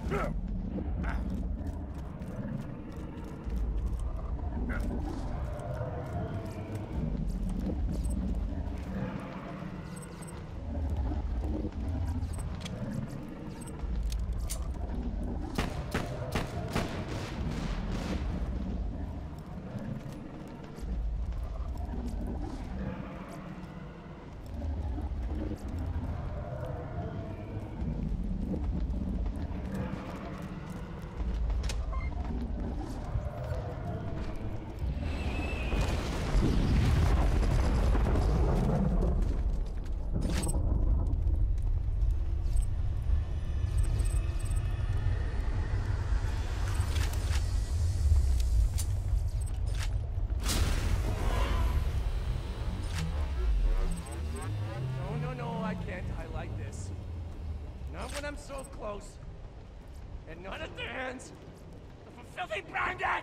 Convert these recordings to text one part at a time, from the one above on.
I'm so close. And not at the hands of a filthy bandit!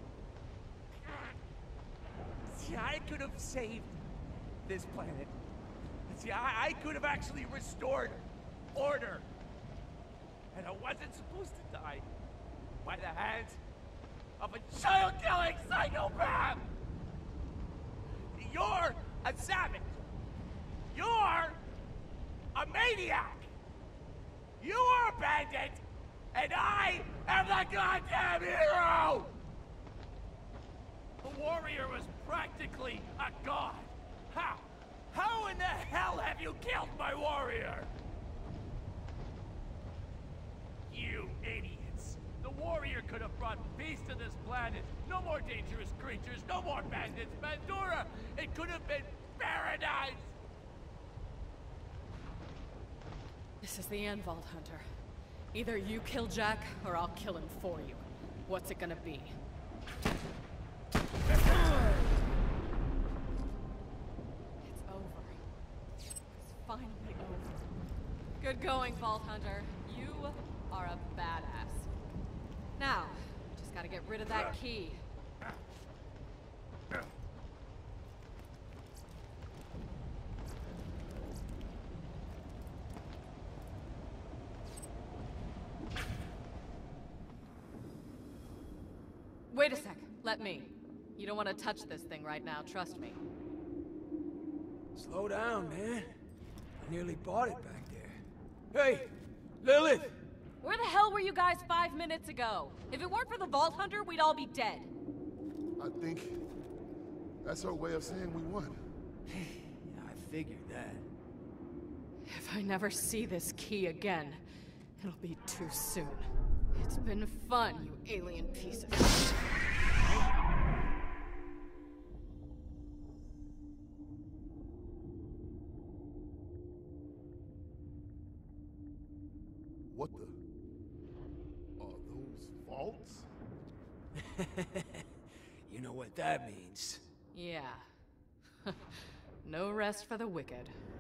See, I could have saved this planet. See, I could have actually restored order. And I wasn't supposed to die by the hands of a child-killing psychopath! You're a savage. You're a maniac. You are a bandit, and I am the goddamn hero! The warrior was practically a god. How? How in the hell have you killed my warrior? You idiots! The warrior could have brought peace to this planet. No more dangerous creatures, no more bandits. Bandura! It could have been paradise! This is the end, Vault Hunter. Either you kill Jack, or I'll kill him for you. What's it gonna be? It's over. It's finally over. Good going, Vault Hunter. You are a badass. Now, just gotta get rid of that key. Wait a sec. Let me. You don't want to touch this thing right now, trust me. Slow down, man. I nearly bought it back there. Hey! Lilith! Where the hell were you guys 5 minutes ago? If it weren't for the Vault Hunter, we'd all be dead. I think that's her way of saying we won. Yeah, I figured that. If I never see this key again, it'll be too soon. It's been fun, you alien piece of shit. What the? Are those vaults? You know what that means. Yeah. No rest for the wicked.